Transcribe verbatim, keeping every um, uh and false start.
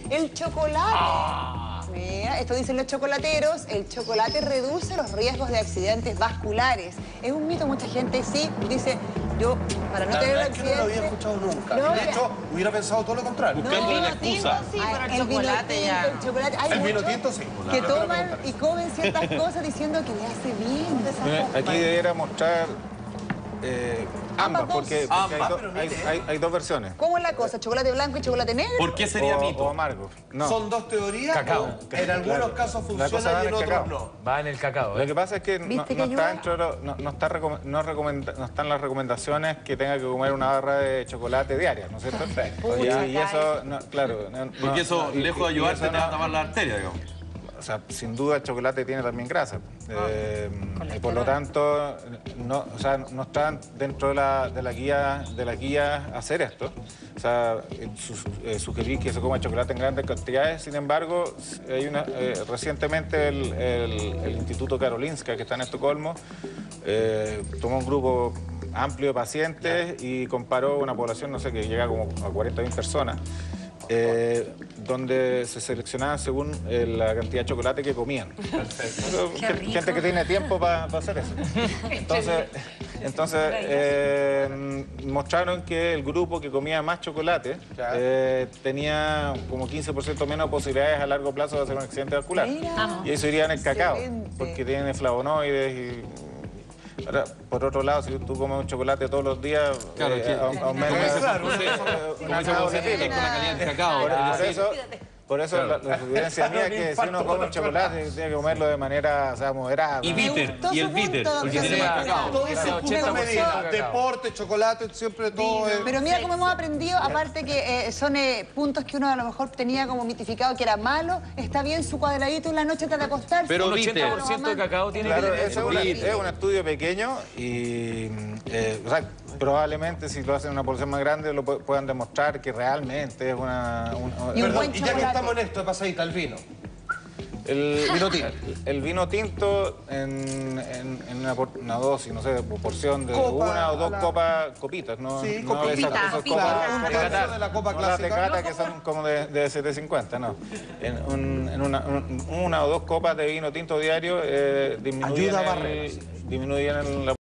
el chocolate. Ah. Mira, esto dicen los chocolateros, el chocolate reduce los riesgos de accidentes vasculares. Es un mito, mucha gente sí dice, yo para no La tener verdad un es que no lo accidente... había escuchado nunca. No, de ya. hecho, hubiera pensado todo lo contrario. Buscando No, la el excusa. Sí, pero el, el vino chocolate tinto, ya. el chocolate. Hay El vino muchos tinto, sí. que Claro. toman y comen ciertas cosas diciendo que le hace bien. de esa Mira, forma. aquí debiera mostrar eh, ambas, Ambas dos. porque, porque Ambas. hay, do- Pero hay- mire. hay- hay dos versiones. ¿Cómo es la cosa? ¿Chocolate blanco y chocolate negro? ¿Por qué sería o, mito? o amargo. No. Son dos teorías. Cacao. o En algunos Claro. casos La cosa funciona va y en en el otros cacao. no. Va en el cacao. Lo que pasa es que no, ¿Viste que no ayuda? está dentro de lo- no, no está recome- no, recomenda- no están las recomendaciones que tenga que comer una barra de chocolate diaria, ¿no es cierto? Pucha, y, y eso, no, claro. no- Porque no- eso, no, y- lejos de y ayudarte, eso te va a no- tapar la arteria, digamos. O sea, sin duda el chocolate tiene también grasa. Eh, y por lo tanto, no, o sea, no están dentro de la, de la guía de la guía hacer esto. O sea, eh, su- eh, sugerir que se coma chocolate en grandes cantidades. Sin embargo, hay una, eh, recientemente el, el- el Instituto Karolinska, que está en Estocolmo, eh, tomó un grupo amplio de pacientes y comparó una población, no sé, que llega como a cuarenta mil personas. Eh, donde se seleccionaban según eh, la cantidad de chocolate que comían. Pero Qué gen- rico. gente que tiene tiempo para hacer eso. Entonces, entonces eh, mostraron que el grupo que comía más chocolate Ya. eh, tenía como quince por ciento menos posibilidades a largo plazo de hacer un accidente vascular. Mira. Y eso iría en el cacao, Excelente. porque tiene flavonoides y... Ahora, por otro lado, si tú comes un chocolate todos los días, Claro, eh, que- a- aumenta Como dice claro, José, como dice José, es con la calidad del cacao. por, es por decir, eso, por eso Claro. la, la sugerencia mía es que si uno come un chocolate, tiene que comerlo de manera, o sea, moderada. Y ¿no? bitter, gustó y el su bitter, punto, porque que tiene sea más cacao. Todo eso Me justa gustó. medida. Deporte, chocolate, siempre todo es... Pero mira cómo hemos aprendido, aparte que eh, son eh, puntos que uno a lo mejor tenía como mitificado que era malo, está bien su cuadradito en la noche antes de acostarse. Pero Un bitter. ochenta por ciento de cacao tiene Claro, bitter. ese es, una- es un estudio pequeño y eh, o sea, probablemente si lo hacen en una población más grande lo pu- puedan demostrar que realmente es una... un- Y un Perdón, buen y ya que chocolate. estamos en esto, de pasadita, el vino. El Vino tinto. El vino tinto en, en- en una, por- una dosis, no sé, porción de Copa, una o dos la- copas, copitas, ¿no? Sí, no de esas- copitas, esas copitas. copas- Un tercio de la copa no las de clásica. cata que son como de, de setecientos cincuenta, no. En, un- en una, un- una o dos copas de vino tinto diario eh, disminuyen, Ayuda a el- barrer, sí. disminuyen el- la